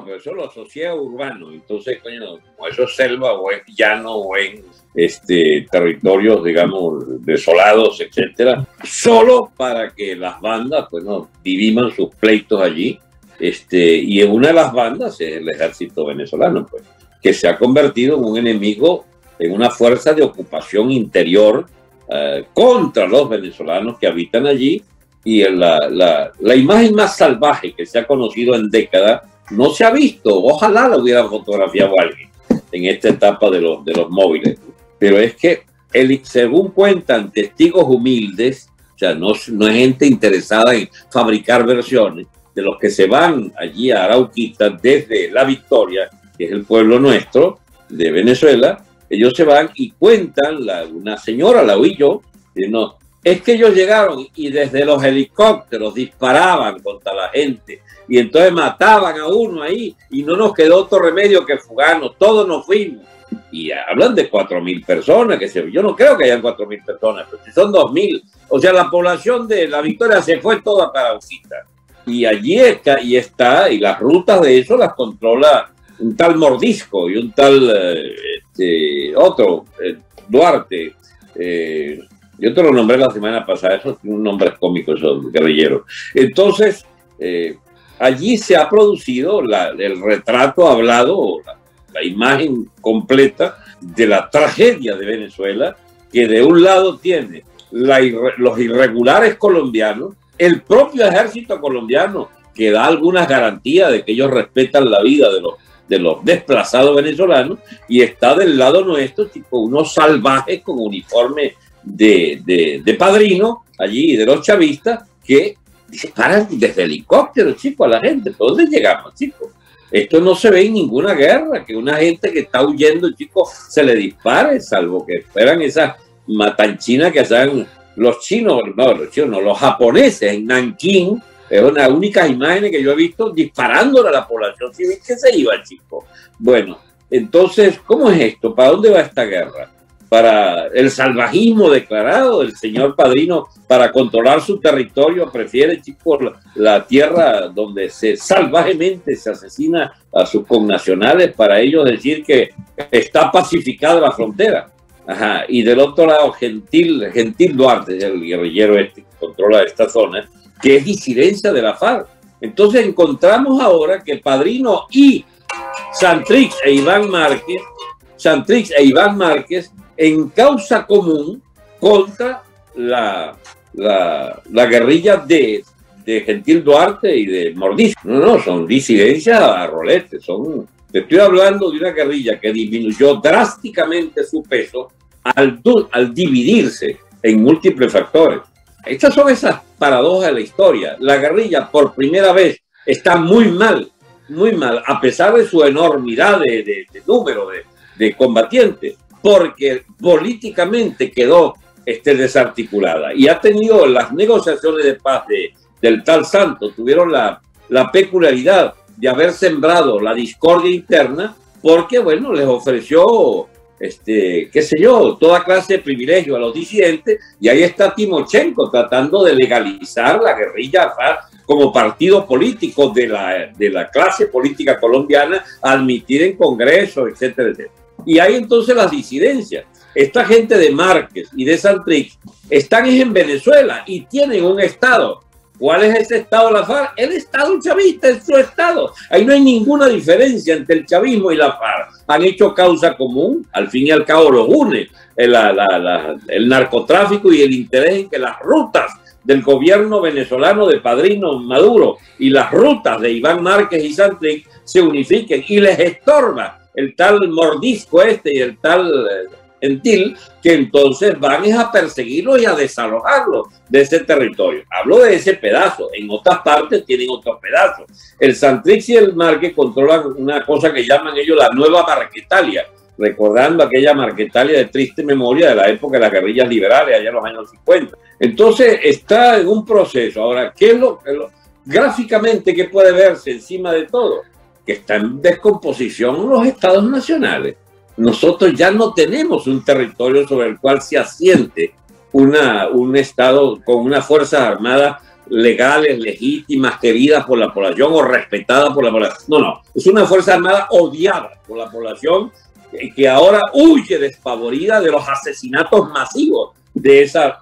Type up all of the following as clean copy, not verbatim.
pero eso lo asocia a urbano. Entonces, coño, como eso es selva o es llano o en territorios, digamos, desolados, etcétera, solo para que las bandas, pues no, diriman sus pleitos allí. Y en una de las bandas es el ejército venezolano, pues, que se ha convertido en un enemigo, en una fuerza de ocupación interior contra los venezolanos que habitan allí. Y la imagen más salvaje que se ha conocido en décadas no se ha visto. Ojalá la hubiera fotografiado alguien en esta etapa de los móviles. Pero es que, según cuentan testigos humildes, o sea, no es gente interesada en fabricar versiones, de los que se van allí a Arauquita desde La Victoria, que es el pueblo nuestro de Venezuela, ellos se van y cuentan, una señora, la oí yo, no, es que ellos llegaron y desde los helicópteros disparaban contra la gente y entonces mataban a uno ahí y no nos quedó otro remedio que fugarnos, todos nos fuimos. Y hablan de 4.000 personas, yo no creo que hayan 4.000 personas, pero si son 2.000, o sea, la población de La Victoria se fue toda para Arauquita. Y allí está, y las rutas de eso las controla un tal Mordisco y un tal otro, Duarte. Yo te lo nombré la semana pasada, eso tiene un nombre cómico, esos guerrilleros. Entonces, allí se ha producido el retrato hablado, la imagen completa de la tragedia de Venezuela, que de un lado tiene los irregulares colombianos, el propio ejército colombiano, que da algunas garantías de que ellos respetan la vida de los desplazados venezolanos, y está del lado nuestro, tipo unos salvajes con uniforme de padrino, allí, de los chavistas, que disparan desde helicópteros, chicos, a la gente. ¿Por dónde llegamos, chicos? Esto no se ve en ninguna guerra, que una gente que está huyendo, chicos, se le dispare, salvo que esperan esas matanchinas que hacen los chinos, los japoneses en Nankín. Es una de las únicas imágenes que yo he visto disparándole a la población civil que se iba, chicos. Bueno, entonces, ¿cómo es esto? ¿Para dónde va esta guerra? Para el salvajismo declarado del señor Padrino, para controlar su territorio, prefiere, chicos, la tierra donde salvajemente se asesina a sus connacionales, para ellos decir que está pacificada la frontera. Ajá. Y del otro lado, Gentil Duarte, el guerrillero que controla esta zona, que es disidencia de la FARC. Entonces encontramos ahora que Padrino y Santrich e Iván Márquez en causa común contra la guerrilla de Gentil Duarte y de Mordisco. No, son disidencias a rolete. Te estoy hablando de una guerrilla que disminuyó drásticamente su peso al dividirse en múltiples factores. Estas son esas paradojas de la historia. La guerrilla por primera vez está muy mal, a pesar de su enormidad de número de combatientes, porque políticamente quedó desarticulada y ha tenido las negociaciones de paz del tal Santos, tuvieron la peculiaridad de haber sembrado la discordia interna, porque, bueno, les ofreció, qué sé yo, toda clase de privilegio a los disidentes, y ahí está Timochenko tratando de legalizar la guerrilla FARC como partido político de la clase política colombiana, admitir en Congreso, etcétera, etcétera. Y hay entonces las disidencias. Esta gente de Márquez y de Santrich están en Venezuela y tienen un estado. ¿Cuál es ese estado de la FARC? El estado chavista es su estado. Ahí no hay ninguna diferencia entre el chavismo y la FARC. Han hecho causa común, al fin y al cabo los une el narcotráfico y el interés en que las rutas del gobierno venezolano de Padrino Maduro y las rutas de Iván Márquez y Santrich se unifiquen, y les estorba el tal Mordisco y el tal Gentil, que entonces van a perseguirlos y a desalojarlos de ese territorio. Hablo de ese pedazo. En otras partes tienen otros pedazos. El Santrich y el Márquez controlan una cosa que llaman ellos la Nueva Marquetalia, recordando aquella Marquetalia de triste memoria de la época de las guerrillas liberales, allá en los años 50. Entonces está en un proceso. Ahora, ¿qué es gráficamente qué puede verse encima de todo? Que está en descomposición los estados nacionales. Nosotros ya no tenemos un territorio sobre el cual se asiente un estado con unas fuerzas armadas legales, legítimas, queridas por la población o respetadas por la población. No, no, es una Fuerza Armada odiada por la población que ahora huye despavorida de los asesinatos masivos de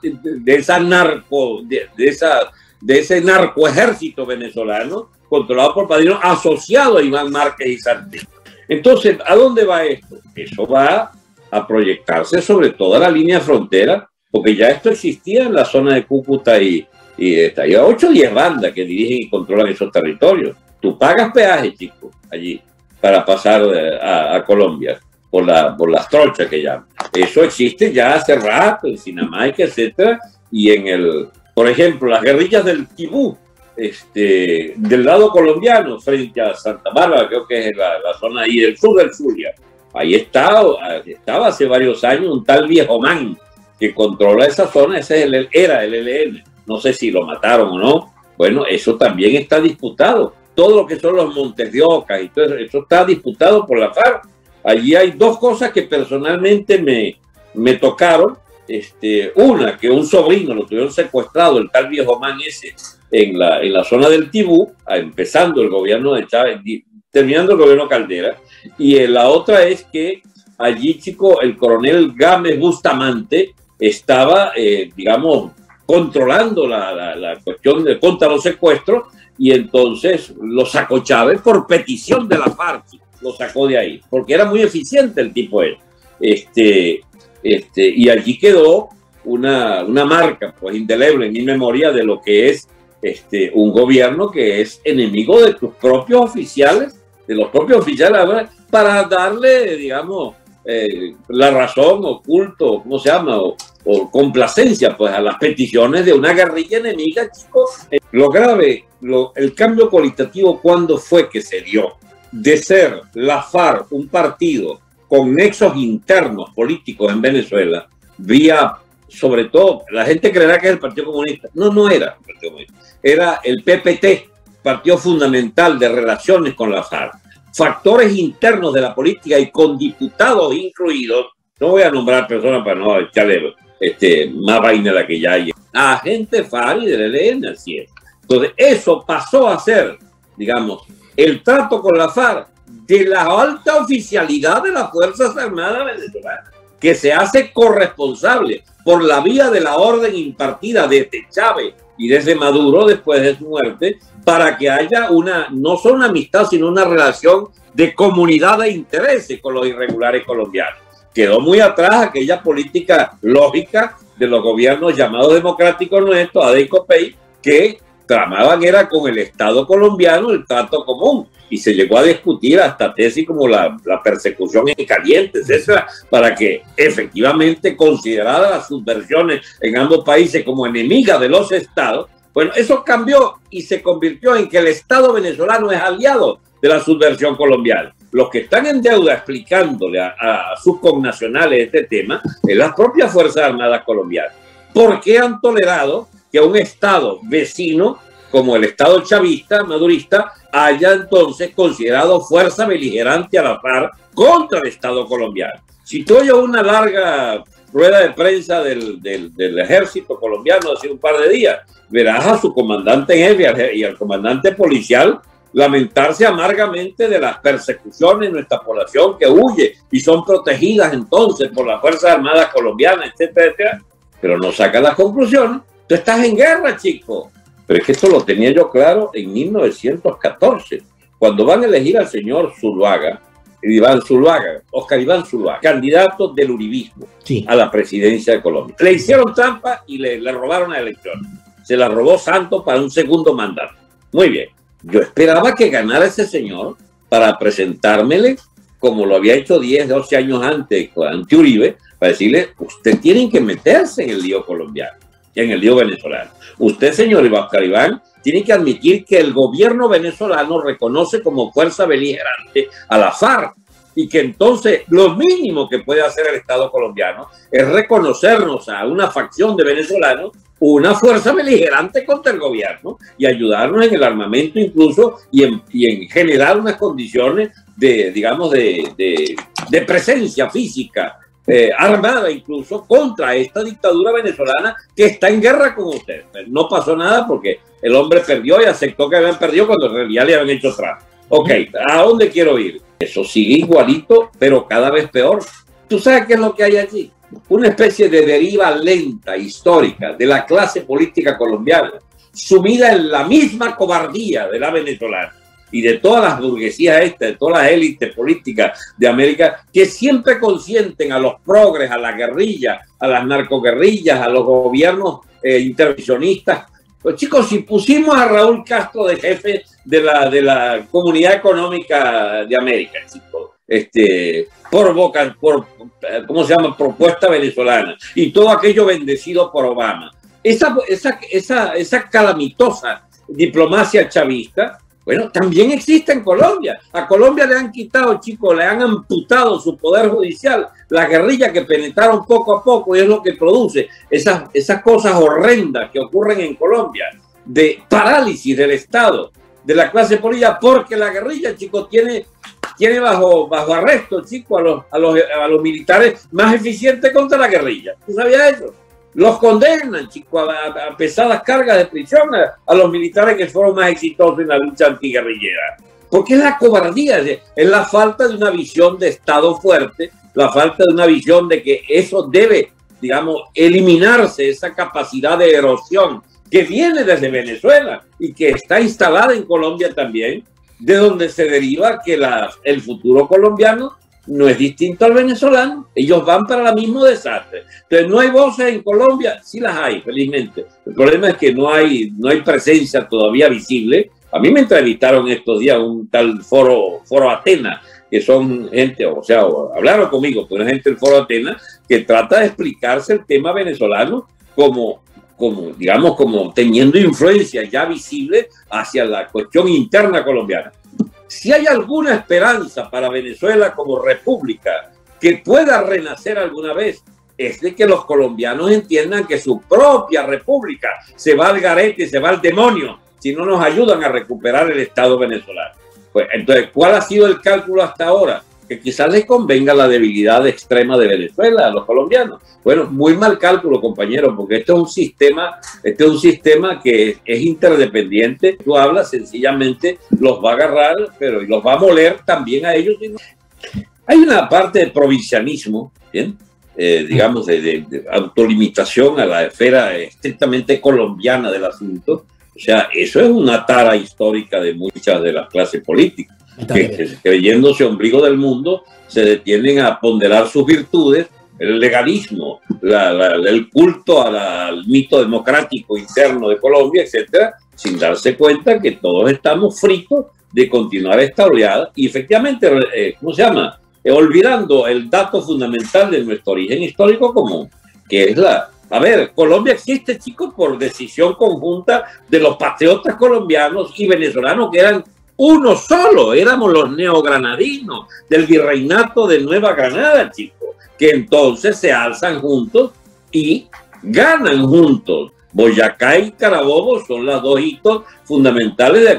ese narcoejército venezolano controlado por padrinos asociado a Iván Márquez y Santillo. Entonces, ¿a dónde va esto? Eso va a proyectarse sobre toda la línea frontera, porque ya esto existía en la zona de Cúcuta y hay 8 o 10 bandas que dirigen y controlan esos territorios. Tú pagas peaje, chico, allí, para pasar a Colombia, por las trochas que llaman. Eso existe ya hace rato en Sinamaica, etcétera, y por ejemplo, las guerrillas del Tibú, del lado colombiano, frente a Santa Bárbara, creo que es la zona ahí del sur del Zulia. Ahí estaba hace varios años un tal Viejo Man que controla esa zona. Ese era el ELN. No sé si lo mataron o no. Bueno, eso también está disputado. Todo lo que son los Montes de Oca y todo eso está disputado por la FARC. Allí hay 2 cosas que personalmente me tocaron. Una, que un sobrino lo tuvieron secuestrado, el tal Viejo Man ese, en la zona del Tibú, empezando el gobierno de Chávez, terminando el gobierno Caldera. Y la otra es que allí, chico, el coronel Gámez Bustamante estaba, digamos, controlando la cuestión contra los secuestros, y entonces lo sacó Chávez por petición de la FARC, lo sacó de ahí, porque era muy eficiente el tipo él. Y allí quedó una marca pues indeleble en mi memoria de lo que es un gobierno que es enemigo de tus propios oficiales, de los propios oficiales, para darle, digamos, la razón o culto, ¿cómo se llama? O complacencia pues a las peticiones de una guerrilla enemiga, chicos. Lo grave, el cambio cualitativo, ¿cuándo fue que se dio? De ser la FARC un partido con nexos internos políticos en Venezuela, vía, sobre todo, la gente creerá que es el Partido Comunista. No era el Partido Comunista. Era el PPT, Partido Fundamental de Relaciones con la FARC. Factores internos de la política y con diputados incluidos, no voy a nombrar personas para no echarle más vaina de la que ya hay. Agente FARC y del ELN, así es. Entonces, eso pasó a ser, digamos, el trato con la FARC de la alta oficialidad de las Fuerzas Armadas venezolanas, que se hace corresponsable por la vía de la orden impartida desde Chávez y desde Maduro después de su muerte, para que haya no solo una amistad, sino una relación de comunidad de intereses con los irregulares colombianos. Quedó muy atrás aquella política lógica de los gobiernos llamados democráticos nuestros, ADECOPEI, que tramaban era con el Estado colombiano el trato común, y se llegó a discutir hasta tesis como la persecución en caliente, etcétera, para que efectivamente considerara las subversiones en ambos países como enemigas de los estados. Bueno, eso cambió y se convirtió en que el Estado venezolano es aliado de la subversión colombiana. Los que están en deuda explicándole a sus connacionales este tema es las propias Fuerzas Armadas colombianas. ¿Por qué han tolerado que un Estado vecino, como el Estado chavista, madurista, haya entonces considerado fuerza beligerante a la FARC contra el Estado colombiano? Si tú oyes una larga rueda de prensa del ejército colombiano hace un par de días, verás a su comandante en jefe y al comandante policial lamentarse amargamente de las persecuciones de nuestra población que huye y son protegidas entonces por las Fuerzas Armadas colombianas, etcétera, etcétera. Pero no saca las conclusiones. Tú estás en guerra, chico. Pero es que esto lo tenía yo claro en 1914, cuando van a elegir al señor Zuluaga, Oscar Iván Zuluaga, candidato del uribismo a la presidencia de Colombia. Le hicieron trampa y le robaron la elección. Se la robó Santos para un segundo mandato. Muy bien. Yo esperaba que ganara ese señor para presentármele como lo había hecho 10, 12 años antes ante Uribe, para decirle, usted tiene que meterse en el lío colombiano, en el lío venezolano. Usted, señor Oscar Iván, tiene que admitir que el gobierno venezolano reconoce como fuerza beligerante a la FARC y que entonces lo mínimo que puede hacer el Estado colombiano es reconocernos a una facción de venezolanos una fuerza beligerante contra el gobierno y ayudarnos en el armamento incluso y en generar unas condiciones de, digamos, de presencia física armada incluso contra esta dictadura venezolana que está en guerra con ustedes. No pasó nada porque el hombre perdió y aceptó que habían perdido cuando en realidad le habían hecho trampa. Ok, ¿a dónde quiero ir? Eso sigue igualito, pero cada vez peor. ¿Tú sabes qué es lo que hay allí? Una especie de deriva lenta, histórica, de la clase política colombiana, sumida en la misma cobardía de la venezolana y de todas las burguesías de todas las élites políticas de América, que siempre consienten a los progres, a la guerrilla, a las narcoguerrillas, a los gobiernos intervencionistas. Pues chicos, si pusimos a Raúl Castro de jefe de la Comunidad Económica de América, chicos, ¿cómo se llama? Propuesta venezolana, y todo aquello bendecido por Obama. Esa calamitosa diplomacia chavista, bueno, también existe en Colombia. A Colombia le han quitado, chicos, le han amputado su poder judicial, la guerrilla que penetraron poco a poco, y es lo que produce esas cosas horrendas que ocurren en Colombia, de parálisis del Estado, de la clase política, porque la guerrilla, chicos, tiene bajo arresto, chicos, a los militares más eficientes contra la guerrilla. ¿Tú sabías eso? Los condenan, chicos, a pesadas cargas de prisión a los militares que fueron más exitosos en la lucha antiguerrillera. Porque es la cobardía, es la falta de una visión de Estado fuerte, la falta de una visión de que eso debe, digamos, eliminarse, esa capacidad de erosión que viene desde Venezuela y que está instalada en Colombia también, de donde se deriva que el futuro colombiano no es distinto al venezolano. Ellos van para el mismo desastre. Entonces, ¿no hay voces en Colombia? Sí las hay, felizmente. El problema es que no hay presencia todavía visible. A mí me entrevistaron estos días un tal Foro Atenas, que son gente, o sea, hablaron conmigo, pero es gente del Foro Atenas, que trata de explicarse el tema venezolano como teniendo influencia ya visible hacia la cuestión interna colombiana. Si hay alguna esperanza para Venezuela como república que pueda renacer alguna vez, es de que los colombianos entiendan que su propia república se va al garete, se va al demonio, si no nos ayudan a recuperar el Estado venezolano. Pues, entonces, ¿cuál ha sido el cálculo hasta ahora? Que quizás les convenga la debilidad extrema de Venezuela a los colombianos. Bueno, muy mal cálculo, compañeros, porque este es un sistema que es interdependiente. Tú hablas, sencillamente los va a agarrar, pero los va a moler también a ellos. Hay una parte de provincianismo, ¿bien? Digamos, de autolimitación a la esfera estrictamente colombiana del asunto. O sea, eso es una tara histórica de muchas de las clases políticas, que creyéndose ombligo del mundo, se detienen a ponderar sus virtudes, el legalismo, el culto al mito democrático interno de Colombia, etcétera, sin darse cuenta que todos estamos fritos de continuar esta oleada y efectivamente, ¿cómo se llama? Olvidando el dato fundamental de nuestro origen histórico común, que es a ver, Colombia existe, chicos, por decisión conjunta de los patriotas colombianos y venezolanos que eran uno solo, éramos los neogranadinos del virreinato de Nueva Granada, chicos, que entonces se alzan juntos y ganan juntos. Boyacá y Carabobo son los dos hitos fundamentales de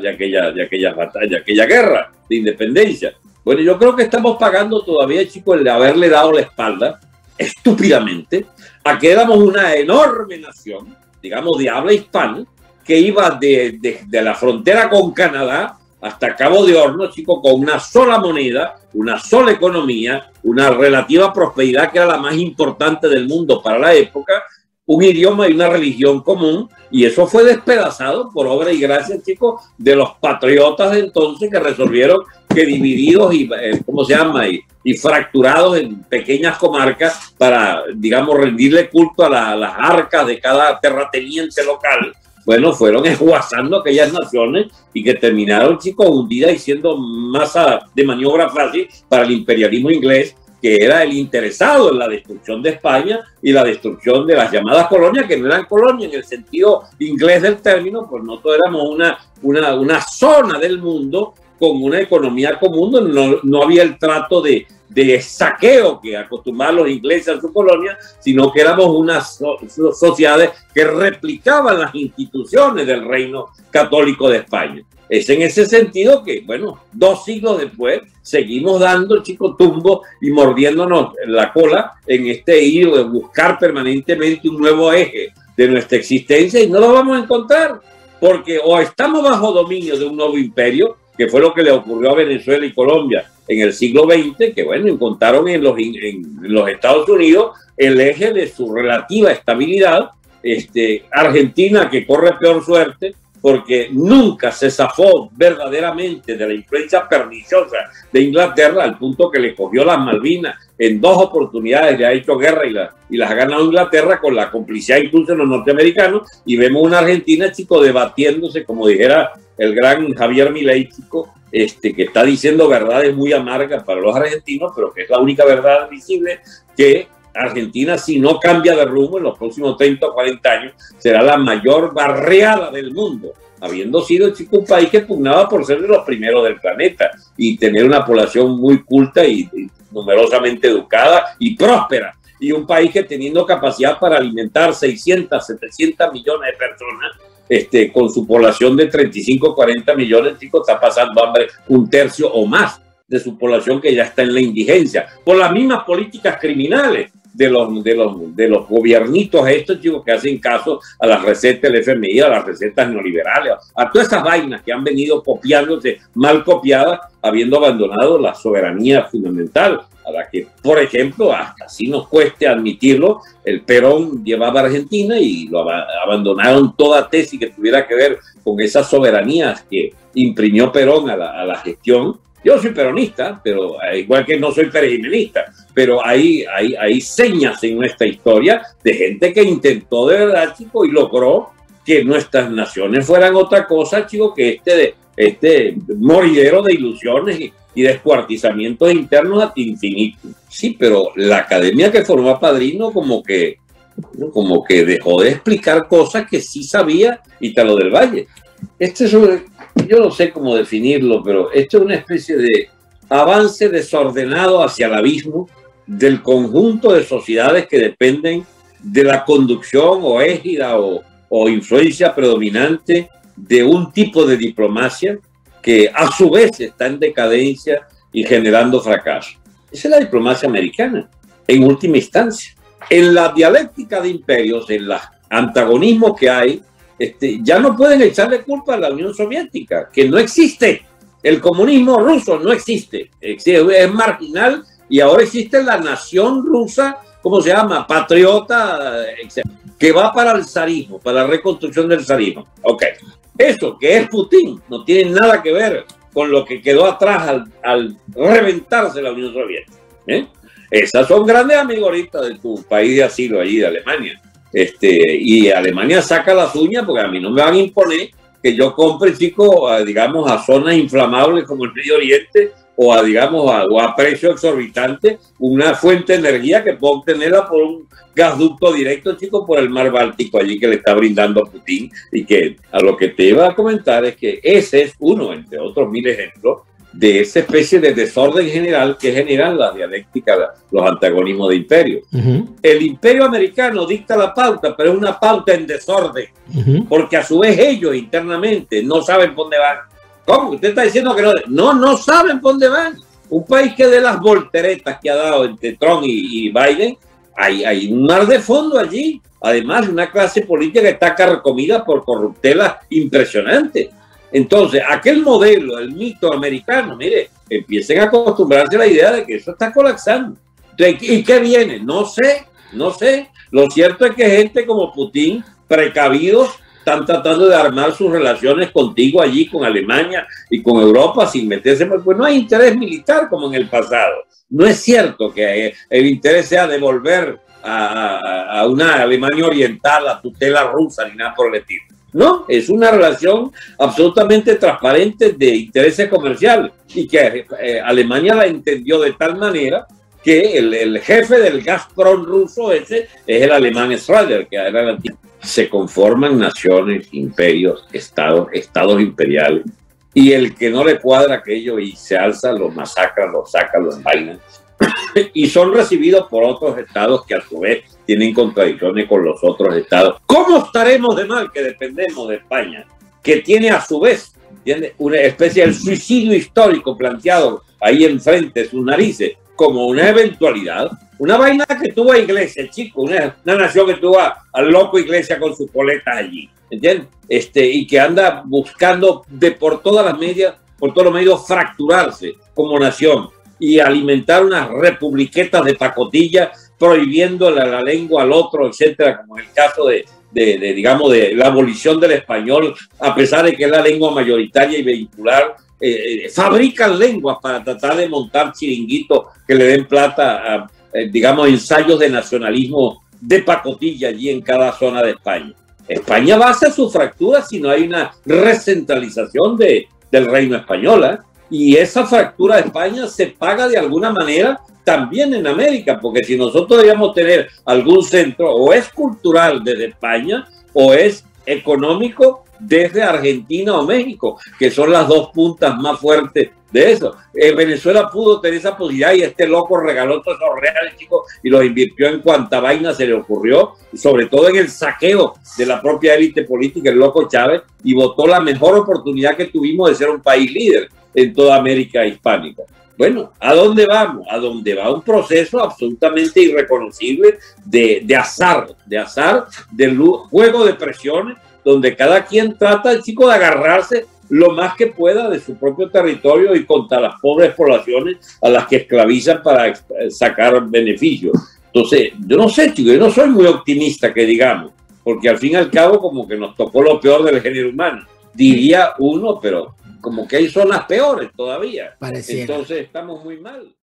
aquella batalla, de aquella guerra de independencia. Bueno, yo creo que estamos pagando todavía, chicos, el de haberle dado la espalda estúpidamente a que éramos una enorme nación, digamos, de habla hispana, que iba de la frontera con Canadá hasta Cabo de Hornos, chicos, con una sola moneda, una sola economía, una relativa prosperidad que era la más importante del mundo para la época, un idioma y una religión común, y eso fue despedazado por obra y gracia, chicos, de los patriotas de entonces que resolvieron que divididos y, ¿cómo se llama? Y fracturados en pequeñas comarcas para, digamos, rendirle culto a las arcas de cada terrateniente local. Bueno, fueron esguazando aquellas naciones y que terminaron, chicos, hundidas y siendo masa de maniobra fácil para el imperialismo inglés, que era el interesado en la destrucción de España y la destrucción de las llamadas colonias, que no eran colonias en el sentido inglés del término, pues nosotros éramos una zona del mundo con una economía común donde no había el trato de de saqueo que acostumbraban los ingleses a su colonia, sino que éramos unas sociedades que replicaban las instituciones del reino católico de España. Es en ese sentido que, bueno, 2 siglos después seguimos dando el chico tumbo y mordiéndonos la cola en este hilo de buscar permanentemente un nuevo eje de nuestra existencia, y no lo vamos a encontrar, porque o estamos bajo dominio de un nuevo imperio, que fue lo que le ocurrió a Venezuela y Colombia en el siglo XX, que bueno, encontraron en los Estados Unidos el eje de su relativa estabilidad. Argentina, que corre peor suerte, porque nunca se zafó verdaderamente de la influencia perniciosa de Inglaterra, al punto que le cogió las Malvinas en 2 oportunidades, le ha hecho guerra y las ha ganado Inglaterra con la complicidad incluso de los norteamericanos, y vemos una Argentina, chico, debatiéndose, como dijera el gran Javier Milei, chico, que está diciendo verdades muy amargas para los argentinos, pero que es la única verdad visible, que Argentina, si no cambia de rumbo en los próximos 30 o 40 años, será la mayor barriada del mundo, habiendo sido, chico, un país que pugnaba por ser de los primeros del planeta y tener una población muy culta y numerosamente educada y próspera, y un país que teniendo capacidad para alimentar 600, 700 millones de personas, con su población de 35, 40 millones, chicos, está pasando hambre 1/3 o más de su población, que ya está en la indigencia, por las mismas políticas criminales de los gobiernitos estos, chicos, que hacen caso a las recetas del FMI, a las recetas neoliberales, a todas esas vainas que han venido copiándose, mal copiadas, habiendo abandonado la soberanía fundamental, a la que, por ejemplo, hasta así nos cueste admitirlo, el Perón llevaba a Argentina y lo abandonaron toda tesis que tuviera que ver con esas soberanías que imprimió Perón a la gestión. Yo soy peronista, pero igual que no soy perejimenista, pero hay señas en nuestra historia de gente que intentó de verdad, chico, y logró que nuestras naciones fueran otra cosa, chico, que este moridero de ilusiones y descuartizamientos internos a infinito. Sí, pero la academia que formó a Padrino como que dejó de explicar cosas que sí sabía Ítalo del Valle. Yo no sé cómo definirlo, pero esto es una especie de avance desordenado hacia el abismo del conjunto de sociedades que dependen de la conducción o égida o influencia predominante de un tipo de diplomacia que a su vez está en decadencia y generando fracaso. Esa es la diplomacia americana, en última instancia. En la dialéctica de imperios, en los antagonismos que hay, ya no pueden echarle culpa a la Unión Soviética, que no existe. El comunismo ruso no existe, es marginal, y ahora existe la nación rusa, ¿cómo se llama? Patriota, que va para el zarismo, para la reconstrucción del zarismo. Ok, eso que es Putin no tiene nada que ver con lo que quedó atrás al reventarse la Unión Soviética. Esas son grandes amigos ahorita de tu país de asilo, allí de Alemania. Y Alemania saca las uñas, porque a mí no me van a imponer que yo compre, chico, digamos, a zonas inflamables como el Medio Oriente, o a precio exorbitante, una fuente de energía que puedo obtenerla por un gasducto directo, chico, por el mar Báltico allí que le está brindando a Putin. Y que a lo que te iba a comentar es que ese es uno, entre otros 1000 ejemplos, de esa especie de desorden general que generan las dialécticas, los antagonismos de imperio. El imperio americano dicta la pauta, pero es una pauta en desorden, porque a su vez ellos internamente no saben por dónde van. ¿Cómo? Usted está diciendo que no saben por dónde van. Un país que de las volteretas que ha dado entre Trump y Biden, hay un mar de fondo allí. Además, una clase política que está carcomida por corruptelas impresionantes. Entonces, aquel modelo, el mito americano, mire, empiecen a acostumbrarse a la idea de que eso está colapsando. Entonces, ¿y qué viene? No sé. Lo cierto es que gente como Putin, precavidos, están tratando de armar sus relaciones contigo allí, con Alemania y con Europa, sin meterse, pues no hay interés militar como en el pasado. No es cierto que el interés sea devolver a una Alemania oriental la tutela rusa ni nada por el estilo. No, es una relación absolutamente transparente de intereses comerciales, y que Alemania la entendió de tal manera que el jefe del Gazprom ruso ese es el alemán Schroeder, que era el antiguo. Se conforman naciones, imperios, estados imperiales, y el que no le cuadra aquello y se alza, lo masacra, lo saca, lo envaina. y son recibidos por otros estados que a su vez tienen contradicciones con los otros estados. ¿Cómo estaremos de mal que dependemos de España, que tiene a su vez una especie de suicidio histórico planteado ahí enfrente de sus narices como una eventualidad? Una vaina que tuvo a Iglesia, chico, una nación que tuvo al loco Iglesia con sus coletas allí, ¿entiendes? Y que anda buscando por todas las medias, por todos los medios, fracturarse como nación y alimentar unas republiquetas de pacotilla, prohibiendo la lengua al otro, etcétera, como en el caso digamos, de la abolición del español, a pesar de que es la lengua mayoritaria y vehicular. Fabrican lenguas para tratar de montar chiringuitos que le den plata a, digamos, ensayos de nacionalismo de pacotilla allí en cada zona de España. España va a hacer su fractura si no hay una recentralización del reino español, ¿eh? Y esa fractura de España se paga de alguna manera también en América, porque si nosotros debíamos tener algún centro, o es cultural desde España, o es económico desde Argentina o México, que son las dos puntas más fuertes de eso. Venezuela pudo tener esa posibilidad y este loco regaló todos esos reales, chicos, y los invirtió en cuanta vaina se le ocurrió, sobre todo en el saqueo de la propia élite política, el loco Chávez, y votó la mejor oportunidad que tuvimos de ser un país líder en toda América hispánica. Bueno, ¿a dónde vamos? A dónde va un proceso absolutamente irreconocible de azar, del juego de presiones, donde cada quien trata, chico, de agarrarse lo más que pueda de su propio territorio y contra las pobres poblaciones a las que esclavizan para sacar beneficios. Entonces, yo no sé, chico, yo no soy muy optimista, que digamos, porque al fin y al cabo como que nos tocó lo peor del género humano, diría uno, pero como que hay zonas peores todavía. Pareciera. Entonces estamos muy mal.